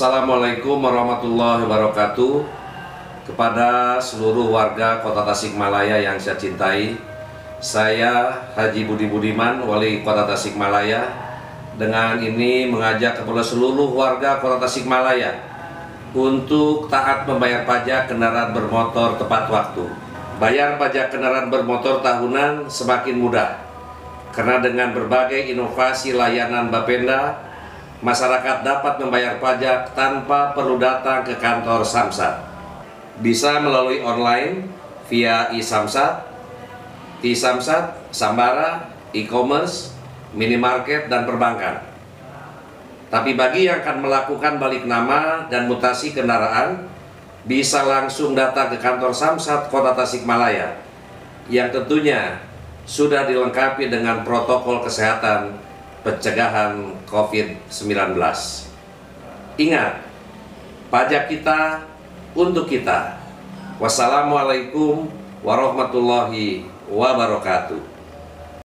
Assalamualaikum warahmatullahi wabarakatuh. Kepada seluruh warga Kota Tasikmalaya yang saya cintai, saya Haji Budi Budiman, Wali Kota Tasikmalaya, dengan ini mengajak kepada seluruh warga Kota Tasikmalaya untuk taat membayar pajak kendaraan bermotor tepat waktu. Bayar pajak kendaraan bermotor tahunan semakin mudah, karena dengan berbagai inovasi layanan Bapenda, masyarakat dapat membayar pajak tanpa perlu datang ke kantor Samsat. Bisa melalui online via e-Samsat, T-Samsat, Sambara, e-commerce, minimarket, dan perbankan. Tapi bagi yang akan melakukan balik nama dan mutasi kendaraan, bisa langsung datang ke kantor Samsat Kota Tasikmalaya, yang tentunya sudah dilengkapi dengan protokol kesehatan pencegahan COVID-19. Ingat, pajak kita untuk kita. Wassalamualaikum warahmatullahi wabarakatuh.